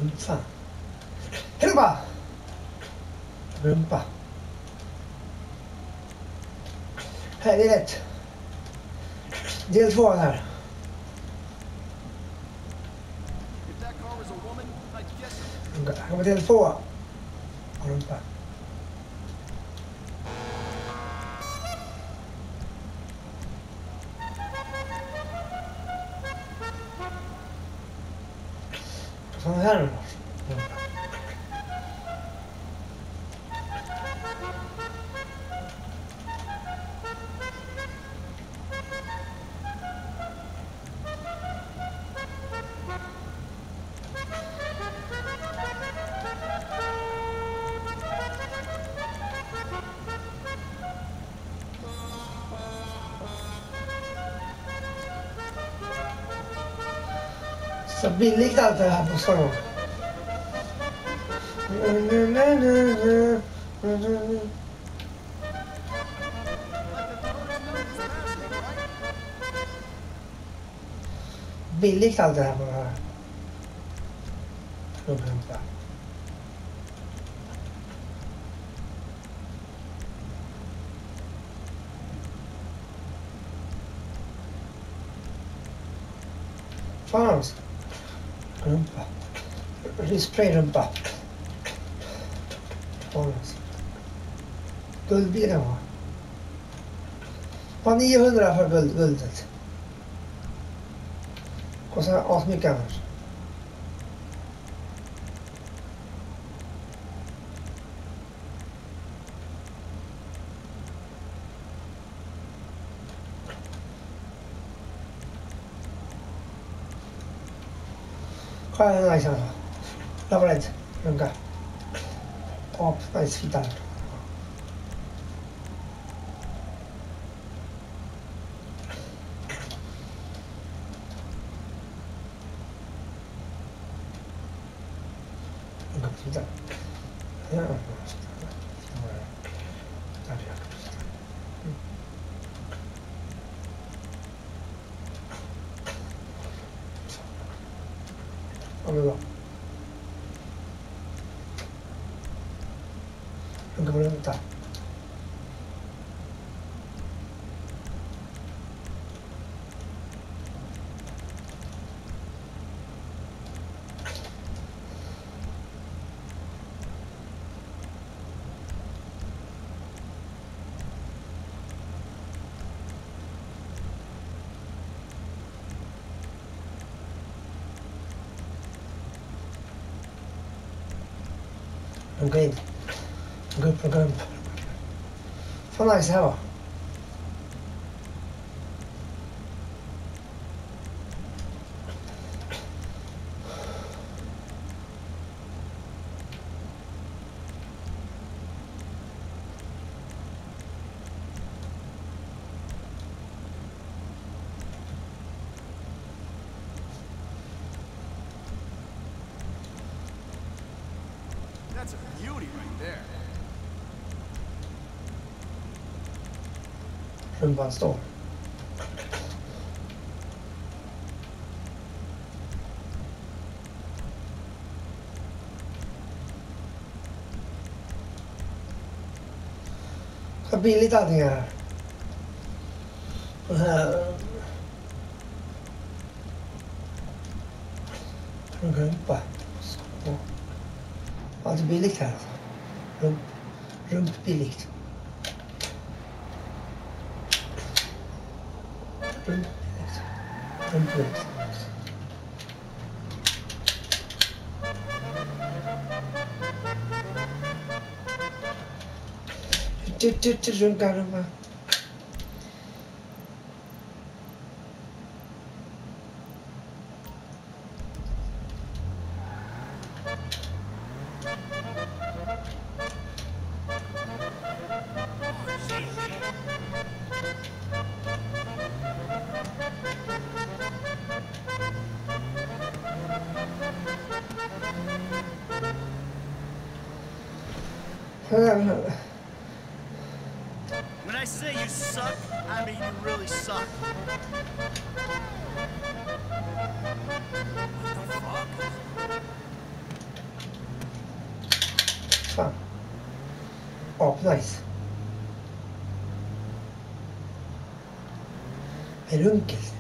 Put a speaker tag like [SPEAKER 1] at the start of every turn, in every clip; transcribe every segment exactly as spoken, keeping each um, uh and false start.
[SPEAKER 1] Rumpa. Rumpa! Rumpa. Här är rätt. Del två här. Här kommer del två. Rumpa. Vad fan är det här nu då? Rumpa. Så billigt allt det här på stan. Billigt allt det här på det här. Rumpa. Fan. Rumpa. Sprayrumpa. Guldbilen var. Var niohundra för guld, guldet. Kostar asmycket annars. Kolla den nice alltså. Laboret. Runka. Top. Nice fitar. Runka fitar. Ja. Ja, men bra. Nu kan vi vänta. Okej. Gå upp och gå upp. Fan nice här va.
[SPEAKER 2] That's a beauty right there.
[SPEAKER 1] Rumpan står. Så billigt allting här. Och här. Rumpa. Så. Allt är billigt här. Rump. Rump billigt. Rump billigt. Rump billigt. Tut tut tut runka rumpa.
[SPEAKER 2] When I say you suck, I mean you really suck. What the fuck?
[SPEAKER 1] Fan. Ap nice. Är det unkelt?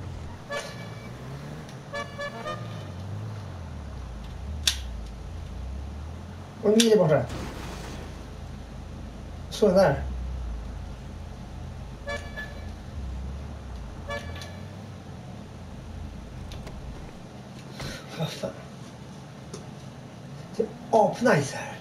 [SPEAKER 1] Och en bil är borta. Så där. Vad fan. Det är apnice här.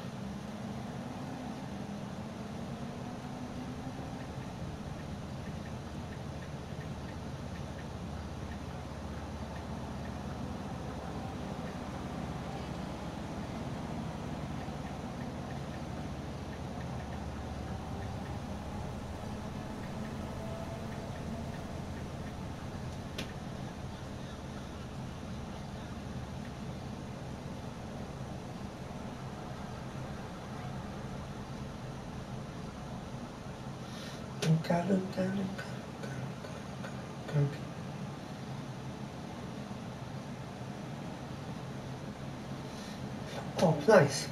[SPEAKER 1] Runka, runka, runka, runka, runka. Oh, nice.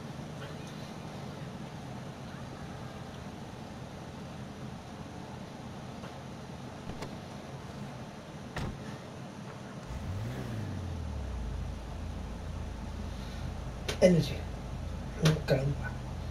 [SPEAKER 1] Energy. Runka, runka.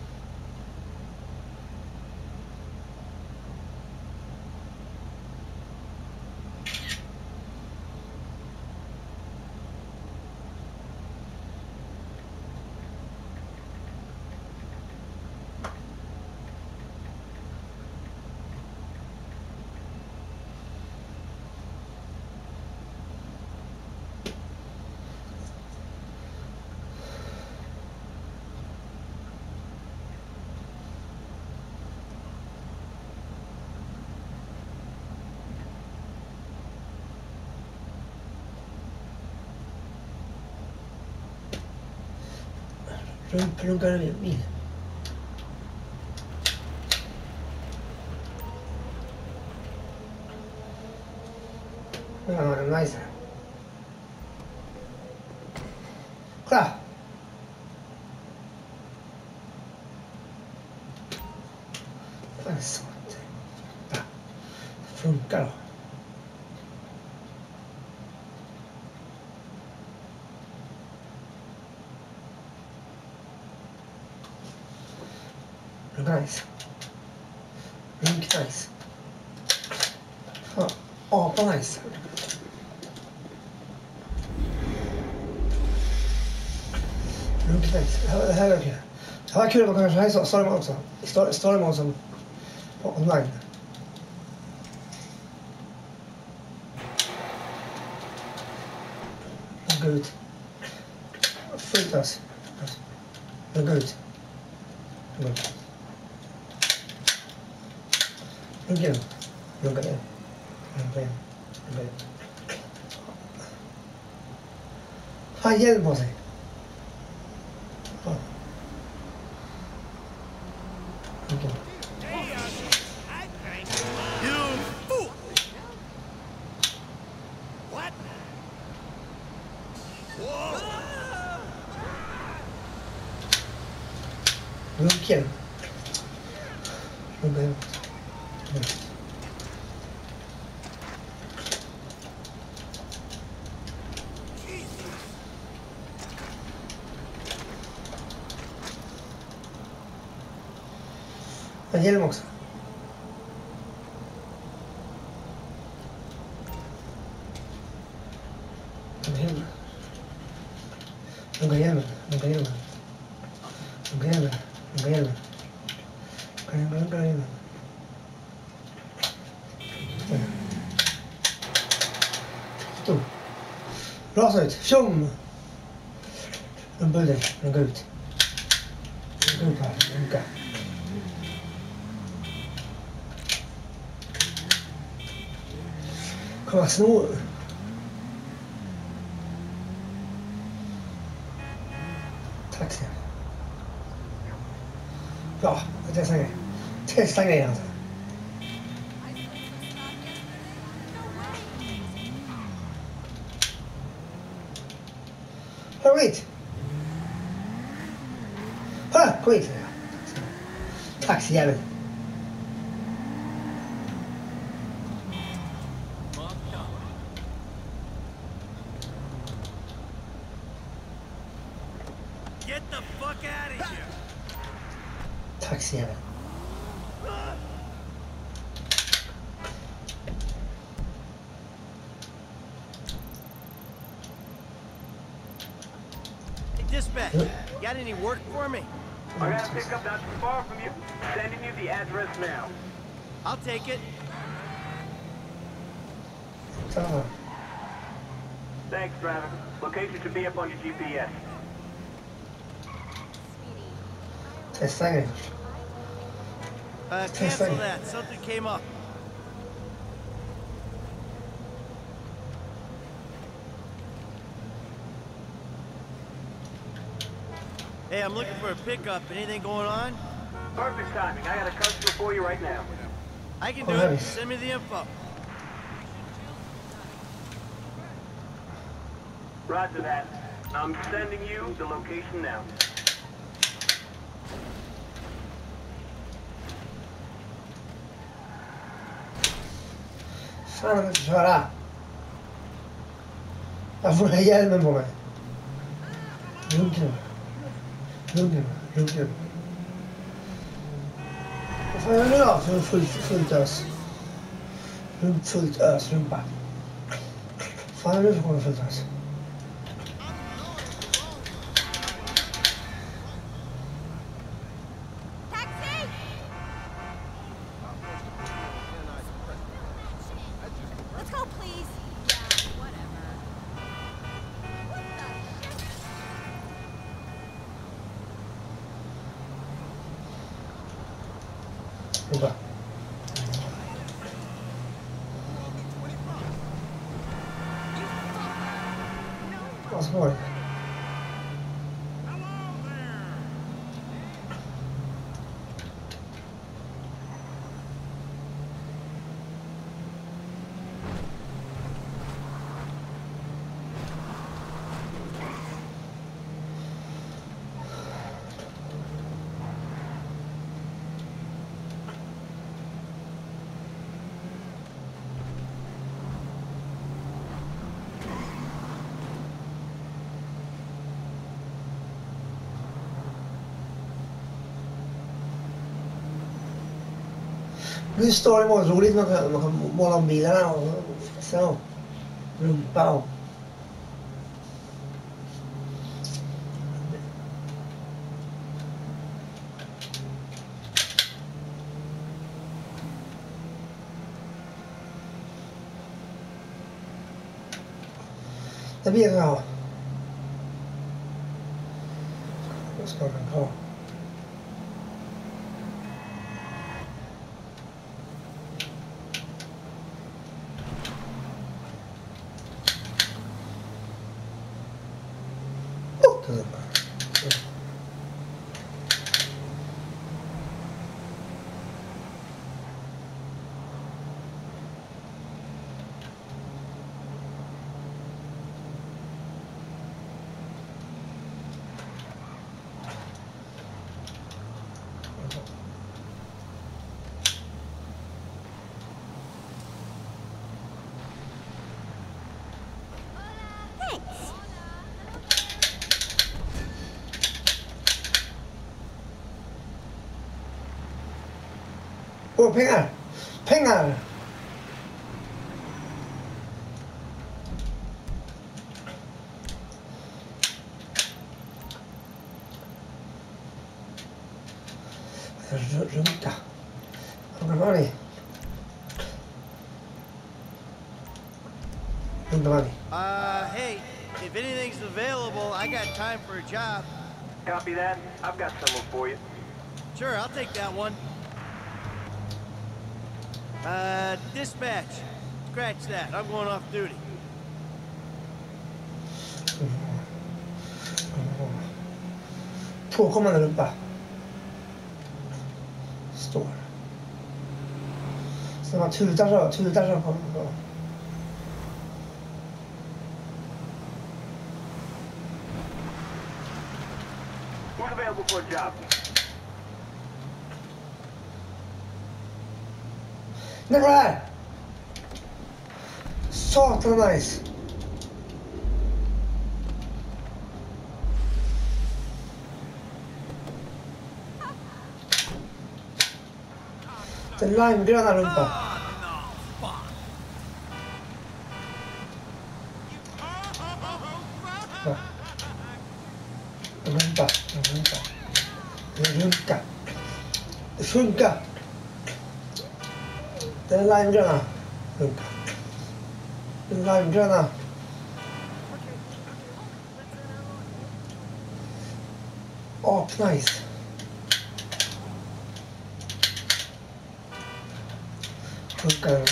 [SPEAKER 1] Runka, runka, runka. Ja, nice. Kolla! Vad är det sånt? Ja, det funkar då. Nice. Runk nice. Fan, apa nice. Runk nice. Det här är okej. Det här var kul att man kanske här i story mode också. I story mode som på online. Runka ut. Fullt ös. Runka ut. Runka ut. Runka igen. Runka igen. Runka igen. Runka igen. Han hjälm på sig. Ja. Runka igen.
[SPEAKER 2] You fool! What? Whoa!
[SPEAKER 1] Runka igen. Runka igen. Han hjälm också. Runka hjälmen. Runka hjälmen. Runka hjälmen. Runka hjälmen. Runka hjälmen. Runka runka hjälmen. Stor. Rasa ut. Tjom! Runka ut. Runka ut. Runka ut här. Runka. Kolla, snor. Tack så mycket. Ja, testa en grej. Testa en grej alltså. Hör hit! Hör! Skit i det. Taxijävel.
[SPEAKER 2] Get the fuck out of here!
[SPEAKER 1] Taxijävel.
[SPEAKER 2] Hey, dispatch, got any work for me?
[SPEAKER 3] I got a pickup not too far from you. Sending you the address now.
[SPEAKER 2] I'll take it.
[SPEAKER 1] Tamam.
[SPEAKER 3] Thanks, driver. Location should be up on your G P S.
[SPEAKER 1] Testten gelir.
[SPEAKER 2] Uh, cancel that. Something came up. Hey, I'm looking for a pickup. Anything going on?
[SPEAKER 3] Perfect timing. I got a customer for you right now.
[SPEAKER 2] I can do
[SPEAKER 1] Oh,
[SPEAKER 2] it.
[SPEAKER 1] nice.
[SPEAKER 2] Send me the info.
[SPEAKER 3] Roger that. I'm sending you the location now.
[SPEAKER 1] Fan om inte köra. Jag får den här hjälmen på mig. Lugn nu. Lugn nu. Lugn nu. Vad fan gör du då? För fullt, fullt ös. Runt fullt ös, rumpa. Vad fan är du för fullt ös?
[SPEAKER 4] Taxi! Let's go, please. Yeah, whatever. What the shit?
[SPEAKER 1] Rumpa. Vad ska det? Det är story mode roligt, man kan, man kan måla om bilarna och så. Rumpa och... Det blir jag ha. Vad ska den ha?
[SPEAKER 4] Thanks.
[SPEAKER 1] Åh, pengar! Pengar! R- Runka. Vad var det? Runka var det.
[SPEAKER 2] Uh, hey, if anything's available, I got time for a job.
[SPEAKER 3] Copy that. I've got someone for you.
[SPEAKER 2] Sure, I'll take that one. Uh, dispatch. Scratch that. I'm going off duty.
[SPEAKER 1] Påkommande rumpa. Står. Så man tutar så, tutar så på.
[SPEAKER 3] Who's available for a job?
[SPEAKER 1] Nej, kolla här! Satan nice! Den limegröna rumpan. Ja. En rumpa, en rumpa. En runka. Det funkar. Den limegröna runka. Den limegröna. Ap nice. Funkar.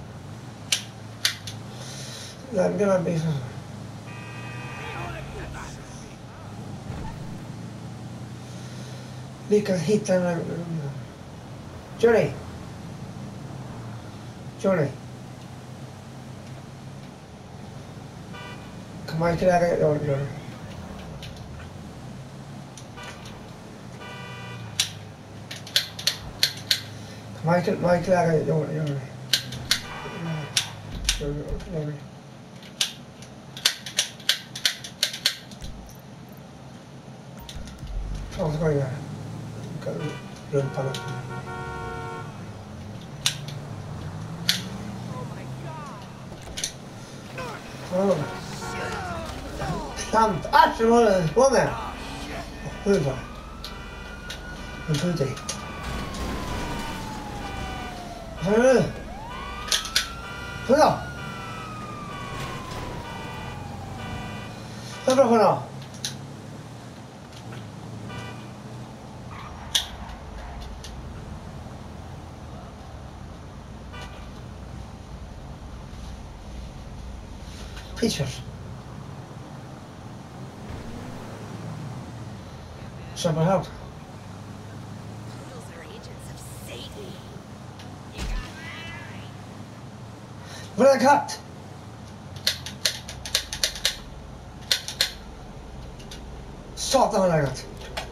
[SPEAKER 1] Limegröna blir så. Lyckas hitta den här. Johnny! Johnny! Kan man inte lägga... Ja, det gör det. Kan man inte, man inte lägga... Ja, det gör det. Gör det, gör det. Fan, ska jag göra? Rumpan upp. Oh. Sant! Asch, vad är det? Vad är det? Hur är det? Hur är det? Vad är det? Hur då? Hur bra, hur då? Pictures. Somewhere out.
[SPEAKER 4] Those are agents of Satan. You got that right.
[SPEAKER 1] Vad är det katt? Satan vad läget.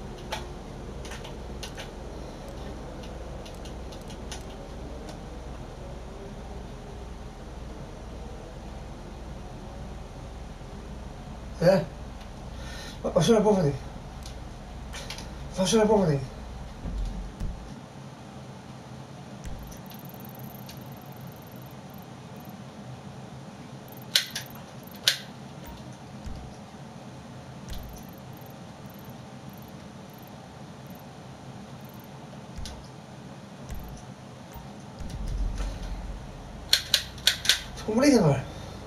[SPEAKER 1] Eh? Vad, vad kör jag på för dig? Vad kör jag på för dig? Kommer det in här?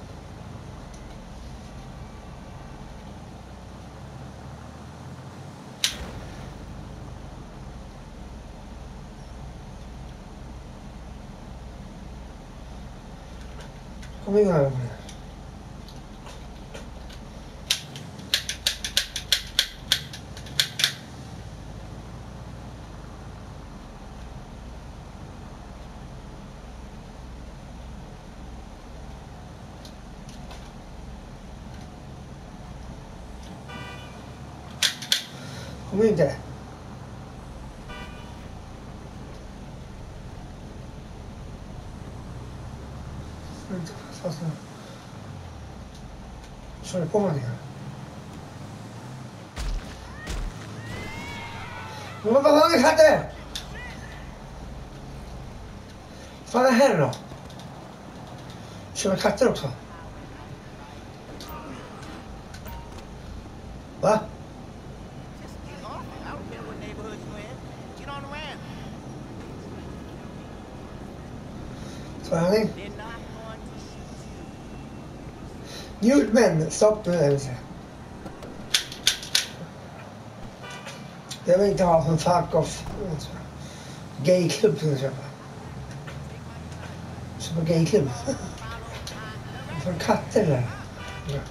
[SPEAKER 1] Kom in här. Kom in där. Fastna. Kör på med det här. Men vad var det katter? Vad är det här då? Kör med katter också? Va? Så är det. Njutmän, stopp nu, jag vill säga. Jag vill inte ha en fuck off. Gayklubb som jag köper. Köpa gayklubb. För katter där. Ja.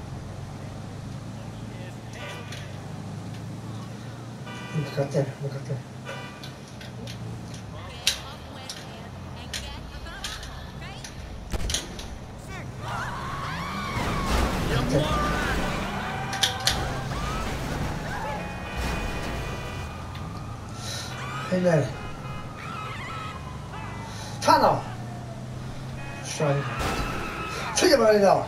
[SPEAKER 1] Inte katter, men katter. Hej där. Fan då! Förstår jag. Flyga bara idag.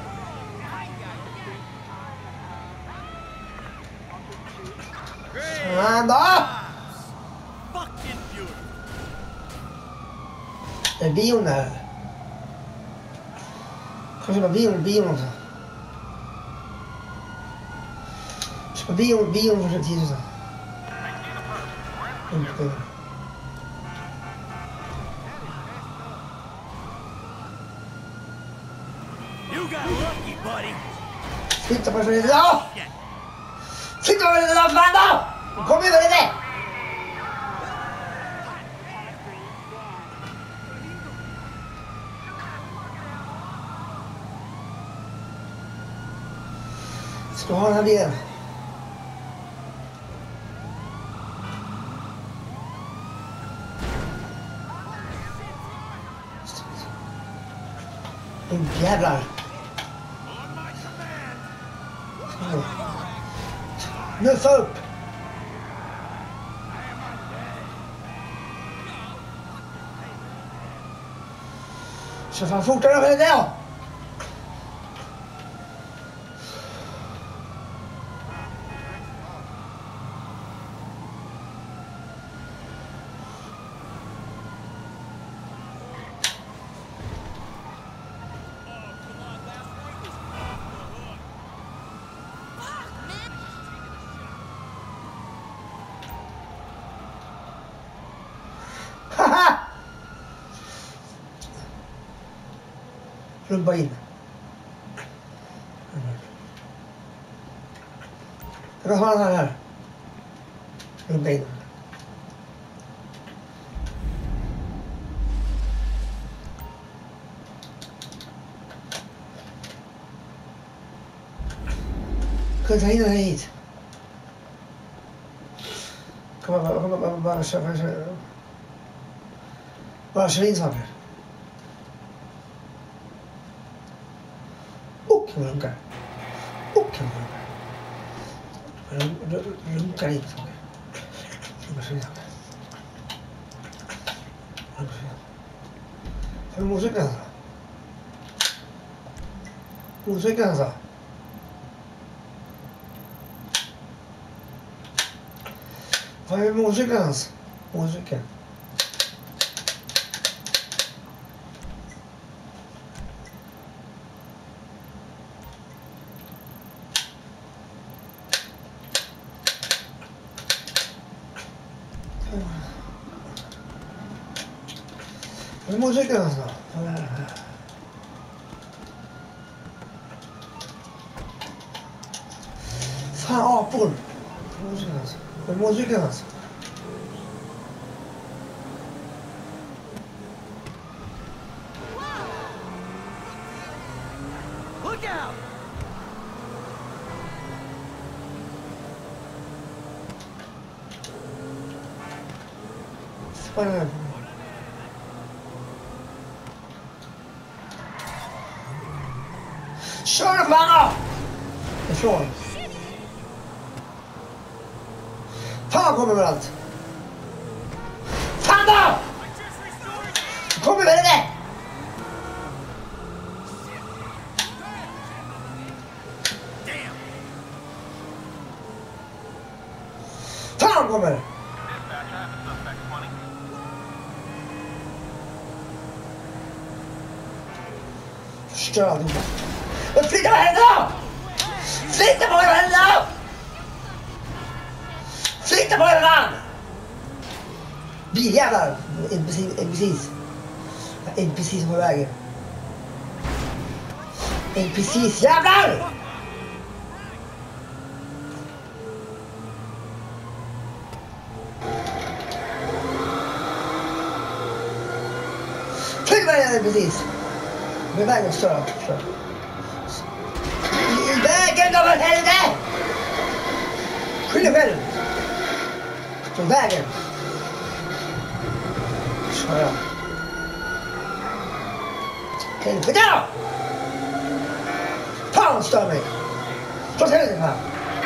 [SPEAKER 1] Fan då!
[SPEAKER 2] Fucking beautiful.
[SPEAKER 1] Det är bion där. Kanske bara bion, bion också. Köpa bion, bion för tio tusen. Inte.
[SPEAKER 2] You got lucky, buddy.
[SPEAKER 1] Flytta på dig idag! Flytta på dig idag, fan då! Kom över det! Ska ha den här bilen. En jävlar. Nuffa upp. Så fan fortare över det då. Haha! Rumba in. Jag kan ha den här här. Rumba in. Kan ta in den här hit. Kom bara, kom bara, bara, bara, köra, köra. Bara kör in saker. Och kan man runka. Och kan man runka. Runkar in saker. Runkar kör in saker. Runkar kör in saker. Har du motorcykeln alltså? Motorcykeln alltså? Vad är motorcykeln alltså? Motorcykeln. Vad är motorcykeln alltså? Fan, apor! Motorcykeln alltså. Vad är motorcykeln alltså?
[SPEAKER 2] Look out!
[SPEAKER 1] Vad kör den fan då! Ifrån. Fan kommer överallt. Fan då! Kom över det! Fan kommer! Förstör alltihopa. Flytta på henne då! Flytta på henne då! Flytta på henne man! Biljävlar! N P C, N P Cs. N P Cs på vägen. N P Cs, jävlar! Flytta på henne N P Cs! Med vägen stör. I vägen då för helvete! Skyll dig själv! Från vägen! Kör jag. Helvete då! Fan stör mig! Från helvete fan!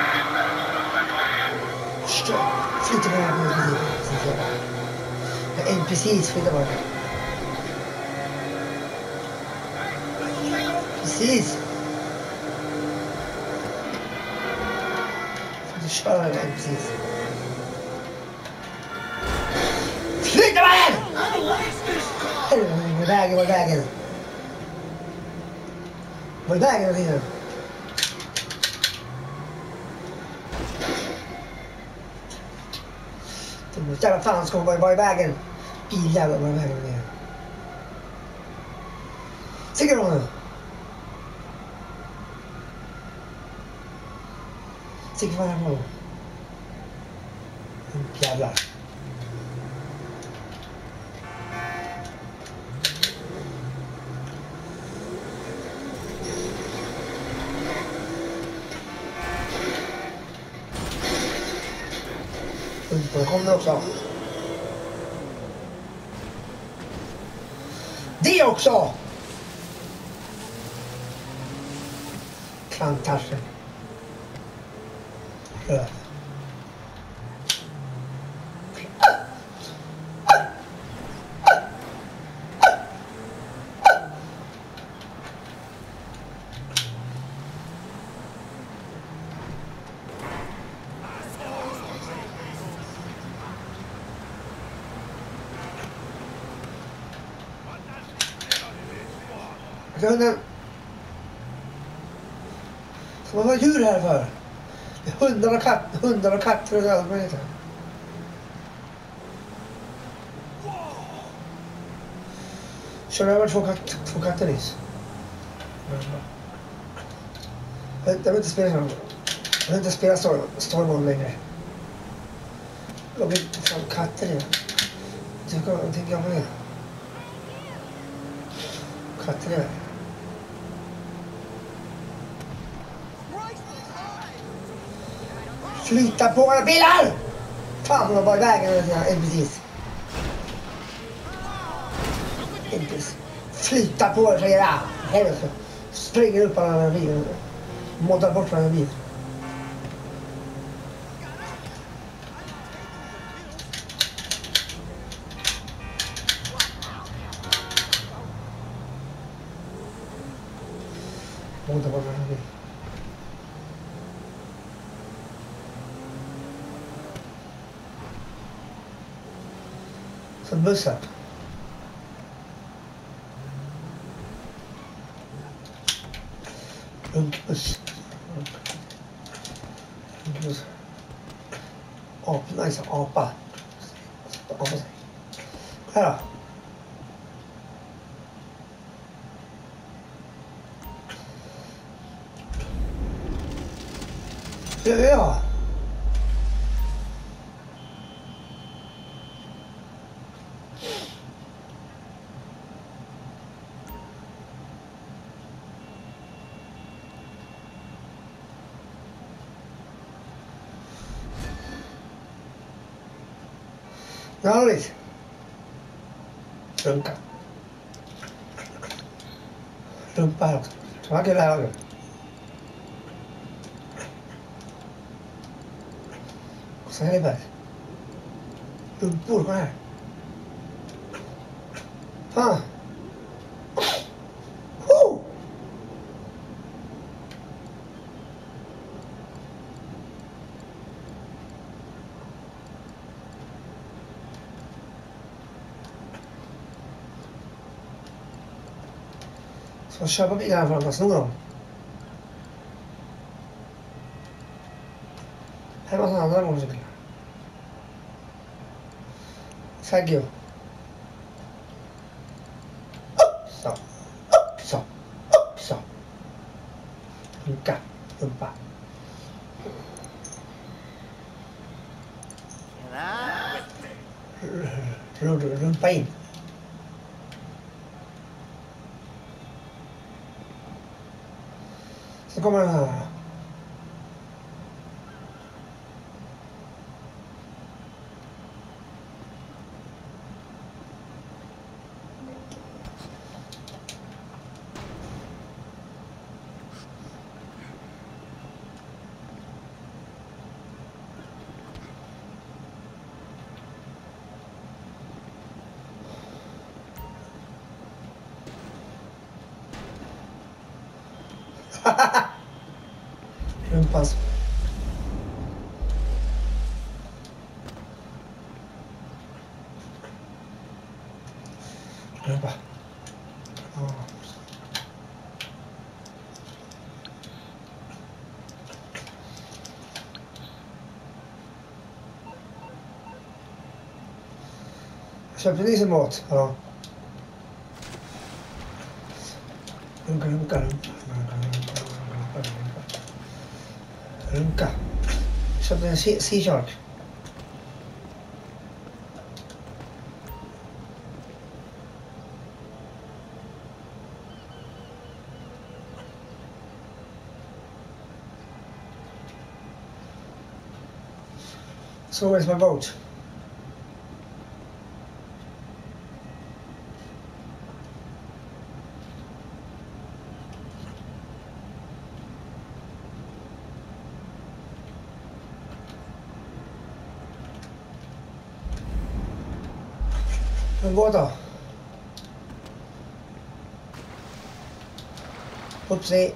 [SPEAKER 1] Stör. Flytta på den här N P Cs. N P Cs flytta på den. Precis. Du kör den vägen, precis. Flytta mig! Var vägen, var vägen. Var vägen hela tiden. Jävla fan ska hon vara i vägen. Biljävlar var i vägen. Sitter hon nu? Sitter vad är det? Jävlar. Då kom det också. Det också! Klantarsen. Röd. Hunden. Så vad var djur här för? Det är hundar och katt, hundar och katter och allt möjligt. Kör över två, kat, två katter nyss. Jag vill inte spela jag vill inte spela Stormon längre. Jag vill fan katter igen. Jag tänker jag med. Katter igen. Flytta på våra bilar! Fan, de var bara i vägen. Precis. Precis. Flytta på er, säger jag. Helvete. Springer upp alla den bilen. Moddar bort den bilen. Moddar bort den bilen. Som bussar. Runkbuss. Runkbuss. Apa, nice apa. Apa sig. Här då. Ja, ja. Ja, visst. Runka. Rumpa här också. Så här killar här också. Och så här är det. Rumpor, kom här. Fan. Oh! Så köpa bilarna för att man snor dem. Här var en andra motorcyklar. Saggio. Så. Så. Så. Runka. Rumpa. Rumpa in. Så kommer den här. Impossible. Rumpa. Oh. Köpte ni sin mat? Ja. Runka, runka, runka. Runka, runka. Runka. Köpte en sea sea shark. So where's my boat? Mijn water. Oopsie.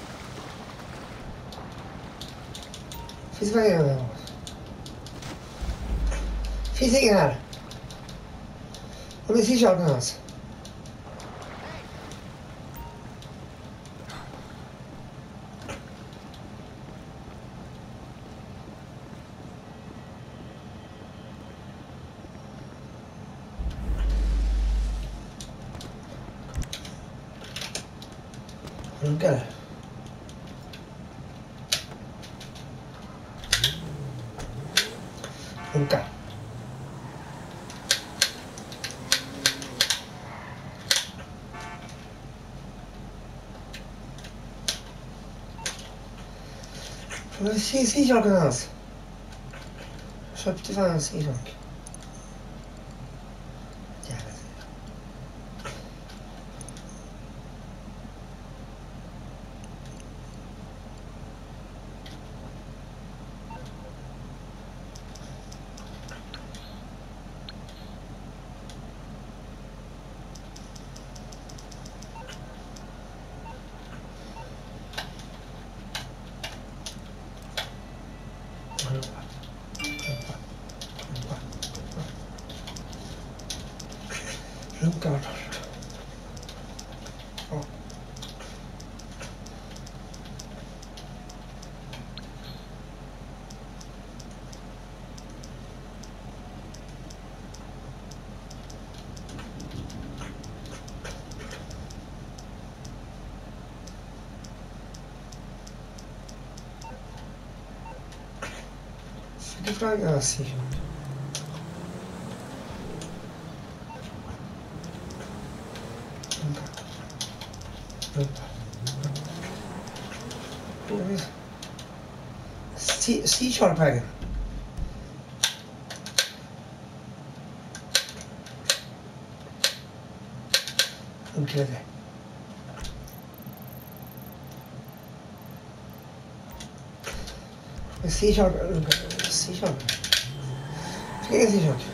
[SPEAKER 1] Finns det någon? Finns det ingen här? Om vi ser sharken hans. Runkar. Runka. Se sea sharken hans. Köpte fan en sea shark. Runkar. Oh. Fica fraga assim, gente. Sea, sea shark wagon. Okay there. A sea shark. Sea shark. Forget a sea shark.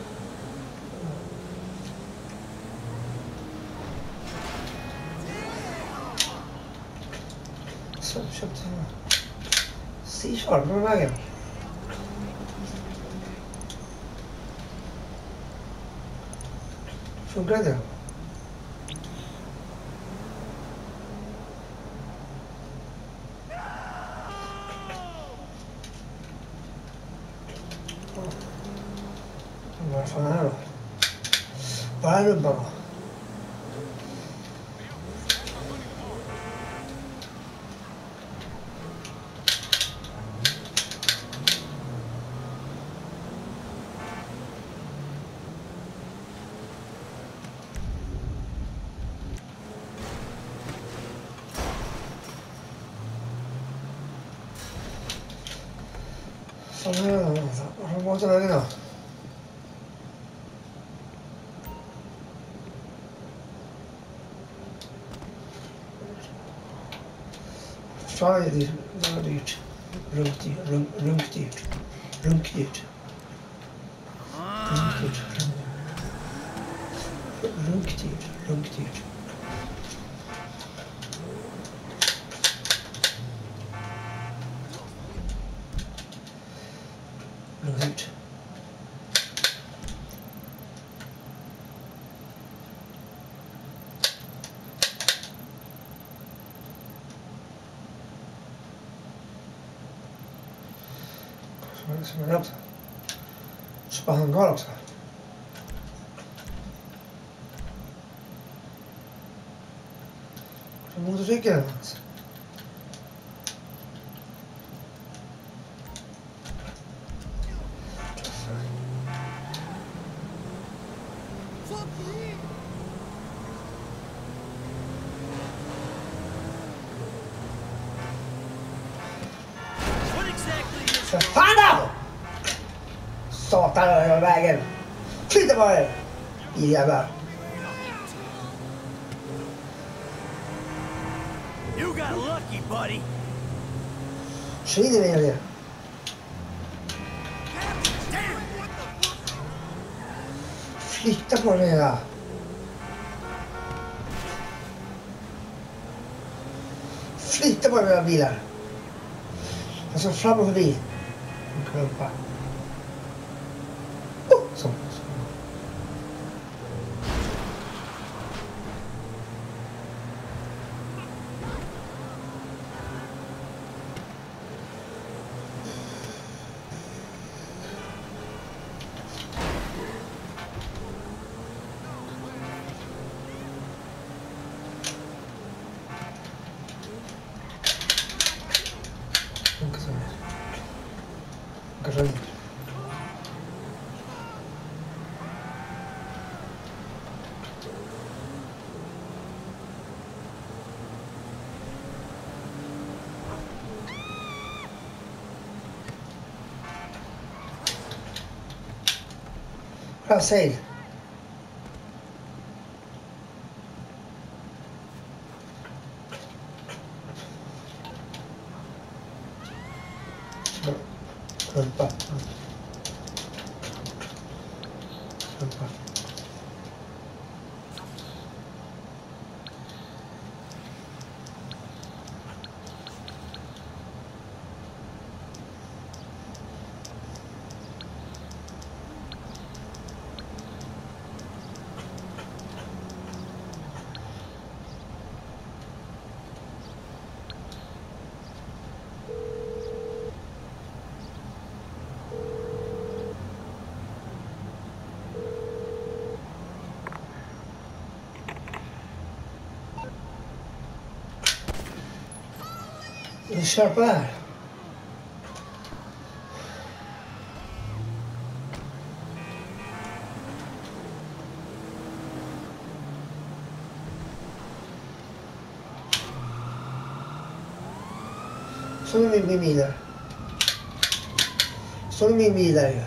[SPEAKER 1] Så köpte jag sea shark på vägen. Funkar det? Vad fan är det då? Vad är det bara? Fan är det då? Har de gått iväg då? Fan, det är dyrt. Runkdyrt. Runkdyrt. Runkdyrt. Runkdyrt. Runkdyrt. Runkdyrt. Som är det också. Spangar också. Motorcykeln alltså. För fan då! Satan över vägen! Flytta på er! Jävlar!
[SPEAKER 2] You got lucky, buddy.
[SPEAKER 1] Skit i mig det. Flytta på dig då! Flytta på era bilar! Alltså fram och förbi. Klumpa. Oh, så. Kanske. Jag säger. Klumpa. Klumpa. Vi kör på det här. Så är min bil där. Så är min bil där.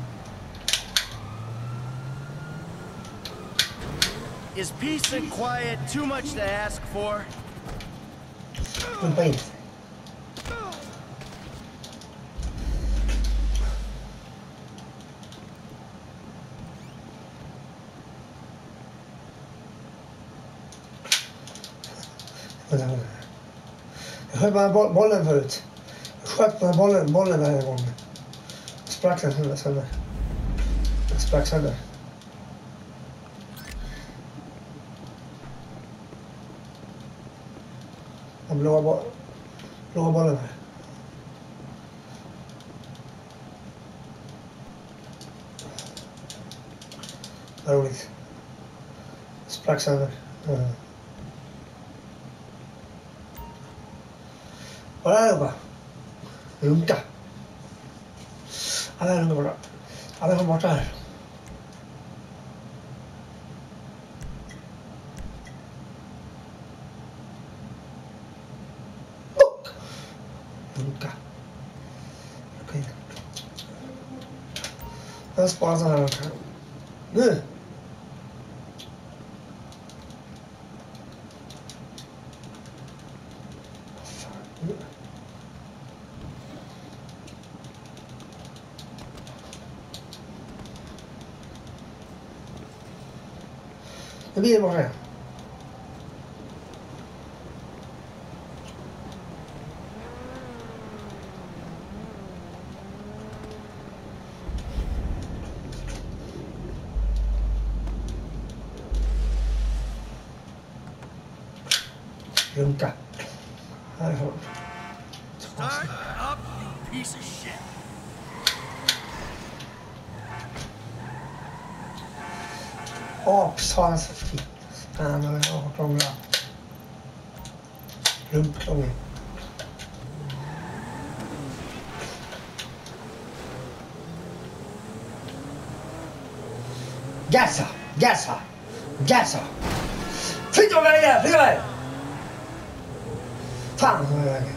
[SPEAKER 2] Is peace and quiet too much to ask for?
[SPEAKER 1] Klumpa in. Jag sköt bara boll, bollen förut. Jag sköt på bollen, bollen varje gång. Jag sprack den sönder. sönder. Jag sprack sönder. Den blåa, bo blåa bollen här. Vad roligt. Jag sprack sönder. Mm. Vad är det bara? Runka. Alla är runka borta. Alla är borta här. Oh! Runka. Okej. Jag sparar sån här runka. Nu! Nu blir det borta. Runka. Härifrån.
[SPEAKER 2] Start up, you piece of shit.
[SPEAKER 1] Apsalen så fint. Han har krånglat. Rumpkrångel. Gassa! Gassa! Gassa! Flytta mig igen! Flytta mig! Fan vad jag är.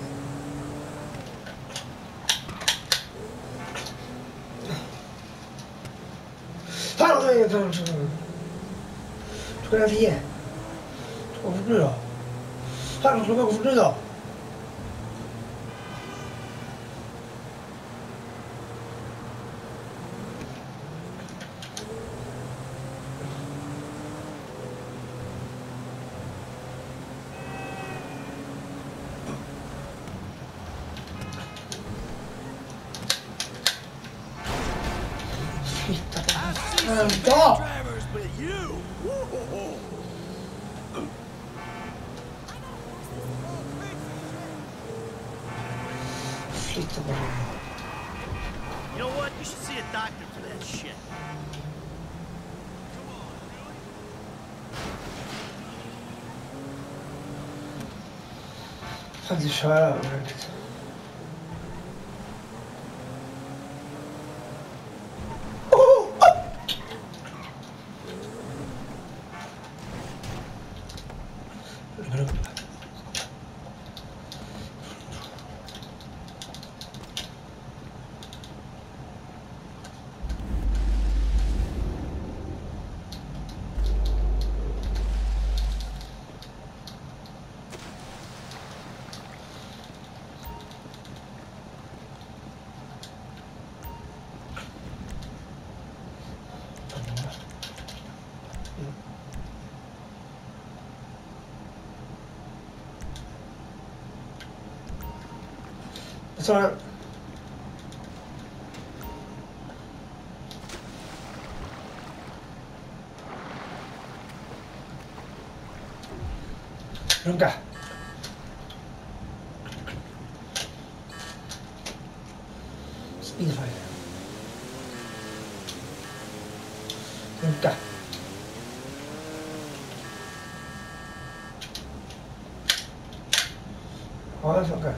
[SPEAKER 1] Fan vad jag är. Klockan är tio. Vad får du då? Fan klockan vad får du då? Ja!
[SPEAKER 2] Drivers, but you. Whoa.
[SPEAKER 1] Flytta på mig.
[SPEAKER 2] You know what? You should see a doctor for that shit.
[SPEAKER 1] Fan, du kör över det. Så runka. Speedfire. Runka. Ja, det funkar.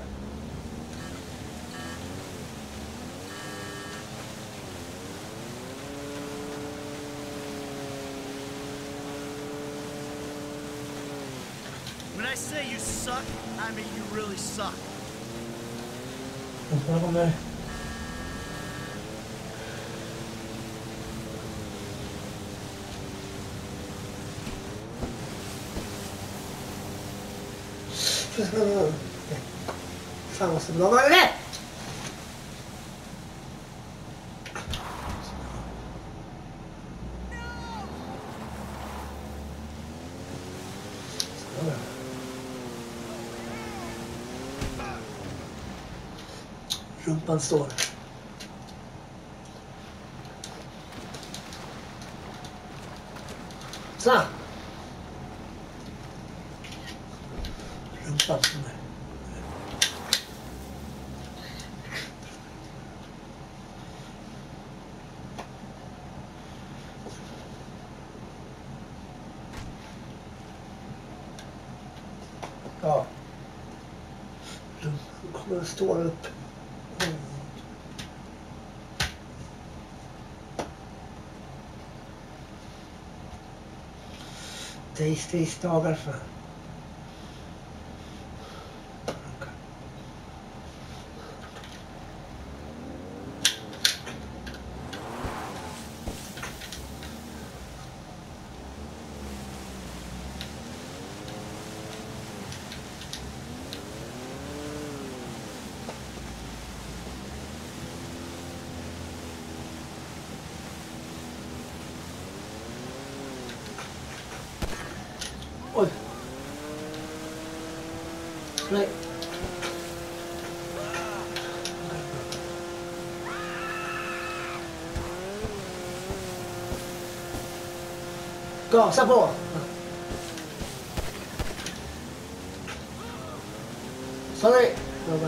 [SPEAKER 2] When I say you suck, I mean you really suck.
[SPEAKER 1] Vad kommer? Fan vad så bra var det? Rumpan står. Så. Rumpan står. Ja. Rumpan kommer att stå upp. Det är stridsdagar för. Oj. Nej. Gasa på. Sorry. Bra.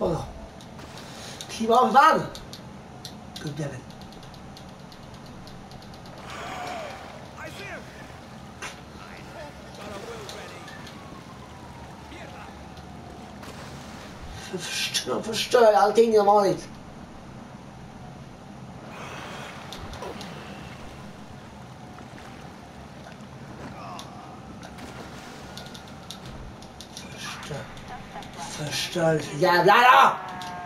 [SPEAKER 1] Vadå? Kliv av fan! Gubbjävel. Förstör, förstör allting som vanligt. Förstör. Förstör. Jävlar då!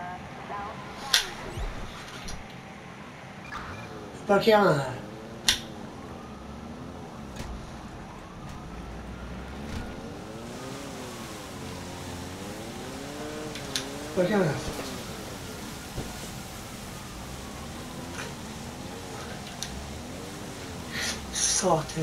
[SPEAKER 1] Parkera den här. Parkera den här. Satan.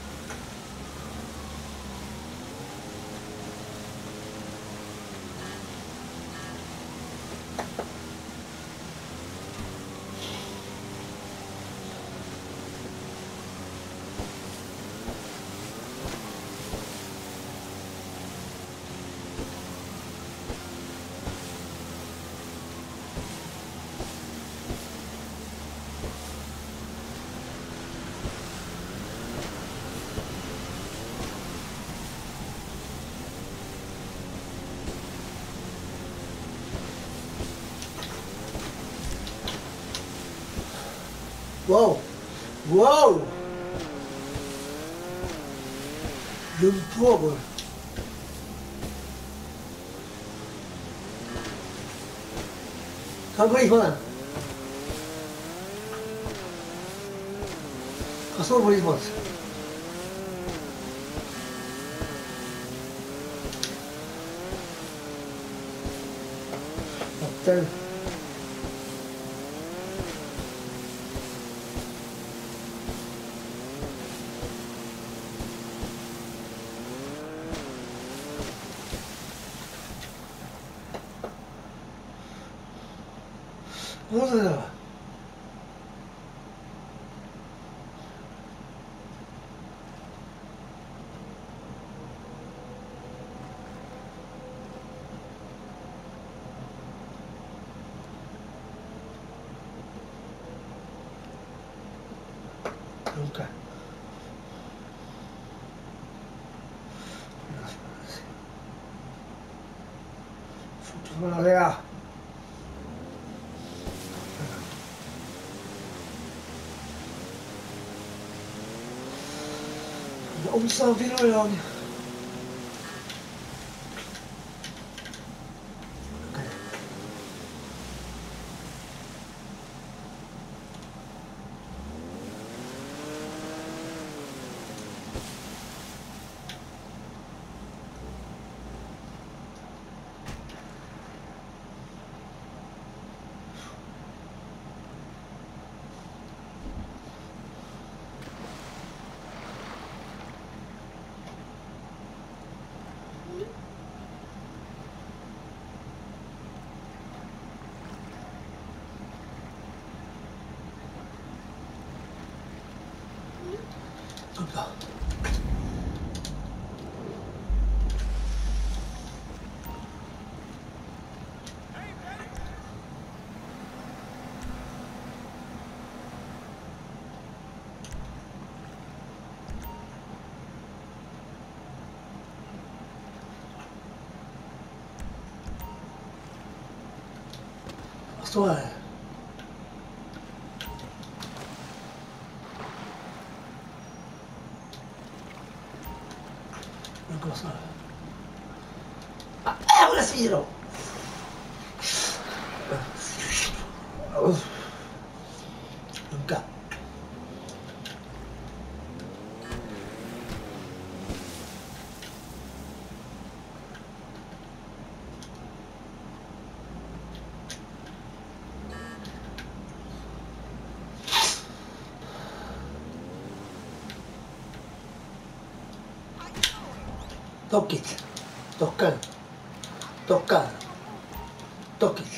[SPEAKER 1] Wow! Wow! Lugn pågår. Kan gå in på den. Jag såg på din mat. Vatten. Vad är det där? Lunka. Fortfarande det. Omsam vill jag. Bra. Vad står det? Ah, vad det svider då! Lunka. Tokkit. Tokkan. Tokkan. Tokkit.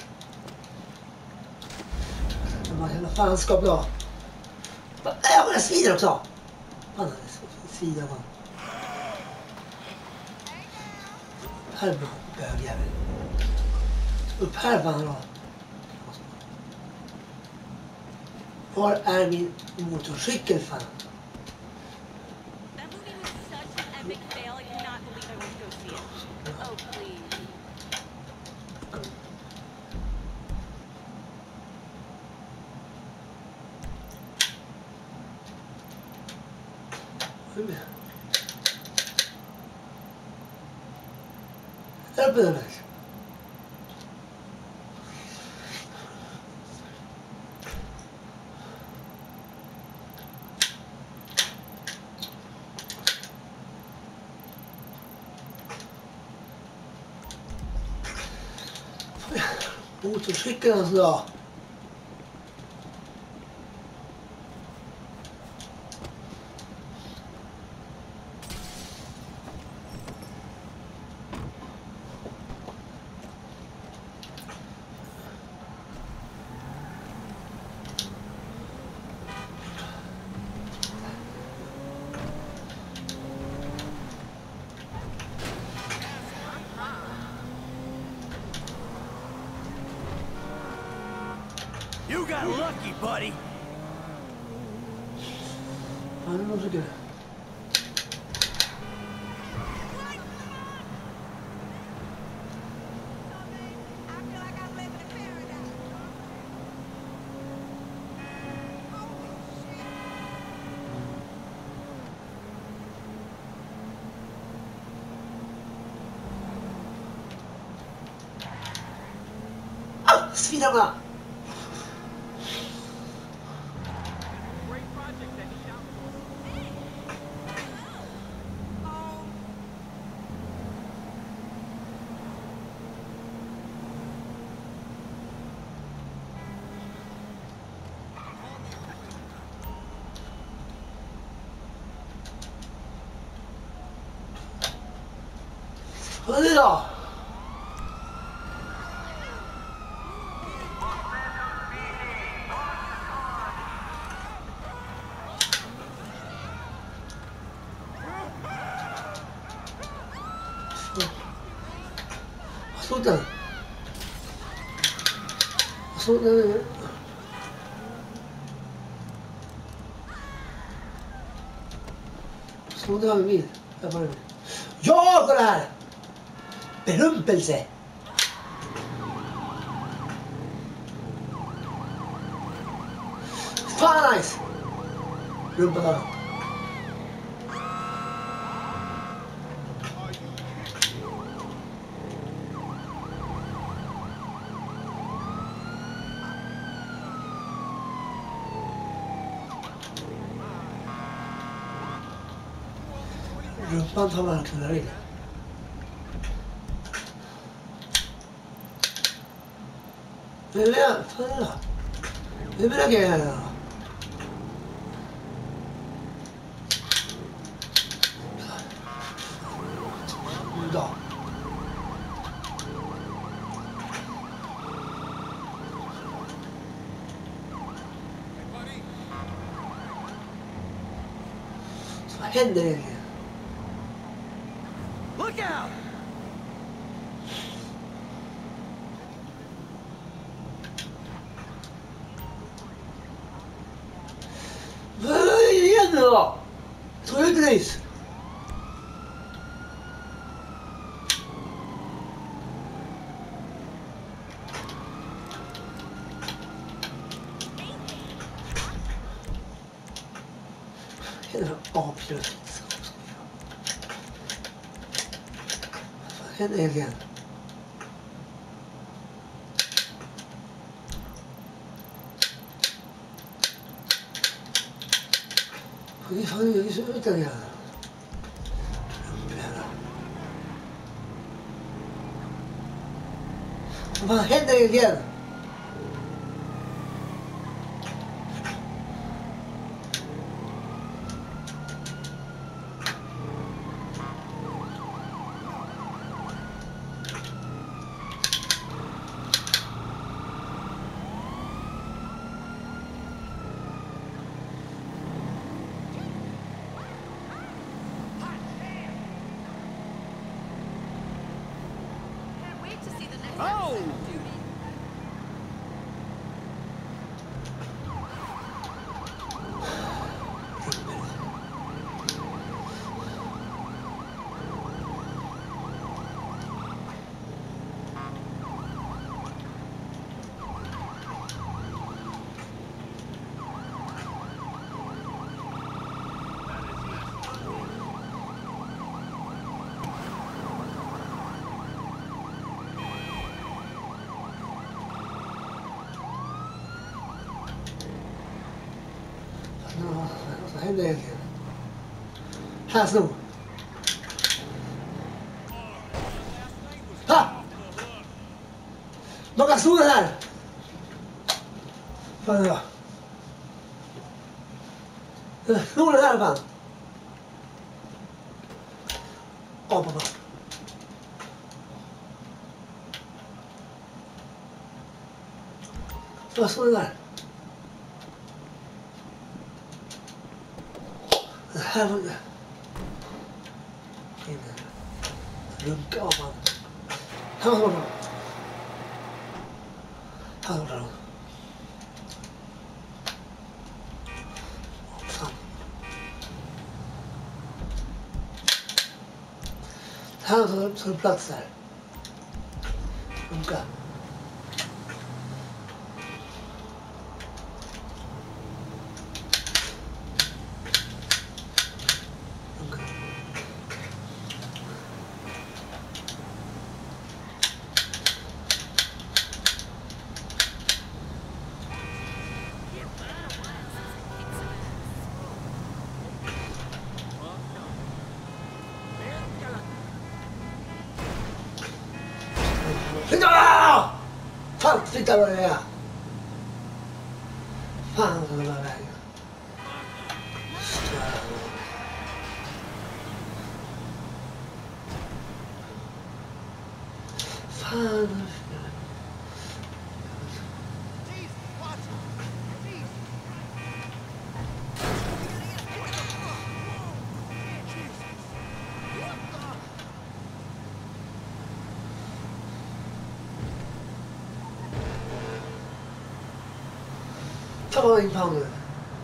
[SPEAKER 1] Vad hela fanskap då? Äh, vad det svider också! Fan, det svider man. Här bögjävel. Upp här fan då. Var är min motorcykel fan?
[SPEAKER 4] That movie was such an epic fail. I cannot believe I went to go see it. Oh, please. Öppna den. Motorcykeln alltså.
[SPEAKER 2] You got lucky, buddy.
[SPEAKER 1] Fan, det måste gå. Ah, svinarna! Vad är det då? Vad stod den? Vad stod den? Stod det här med bil? Jag bara... Ja, kolla här! Berumpelse! Fan nice! Rumpa där. Rumpan tar man kunna ringa. Vem är det? Fan är det? Vem är det grejen här då? Nu då. Så vad händer egentligen?
[SPEAKER 2] Look out!
[SPEAKER 1] Vad är det då? Tror du inte det? Det är avgörande. Vad händer egentligen? Vad fan är det som är det här? Vad händer egentligen?
[SPEAKER 4] Can't wait to see the next
[SPEAKER 2] Oh!
[SPEAKER 4] episode of Duty.
[SPEAKER 1] händer egentligen? Här snor. Ha! Man kan sno den här! Fan ja. Snor den här fan. Ja pappa. Vad snor den där? Det här var det. Runka av man. Här var det. Här var det. Fan. Här tar du plats där. Runka. Flytta! Fan, flytta vad det är! Fan, vad det var vägen. Fan. Ta bara in på nu.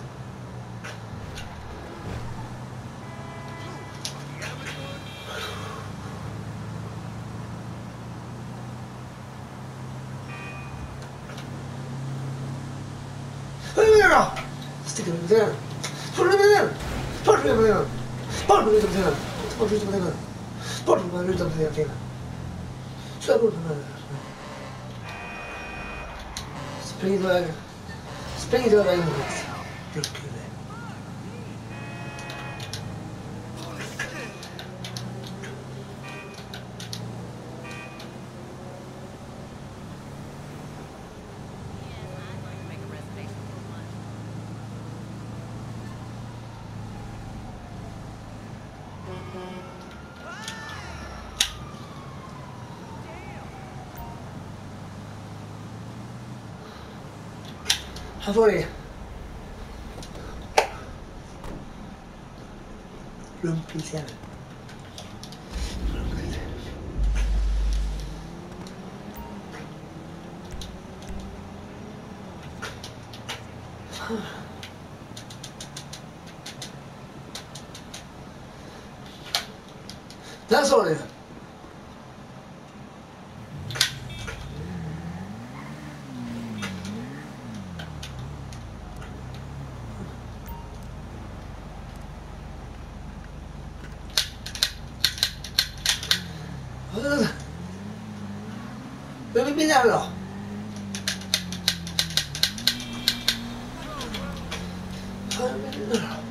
[SPEAKER 1] Vad är det då? Sticker med den. Får du med den? Får du med den? Får du med den? Får du med den? Får du med den? Får du med den? Så går det med den. Spring iväg. Spring iväg in hit. Brukar det. Här får ni. Rumplisjävel. Fan. Där såg ni. Vem blir det då? Vem blir det då?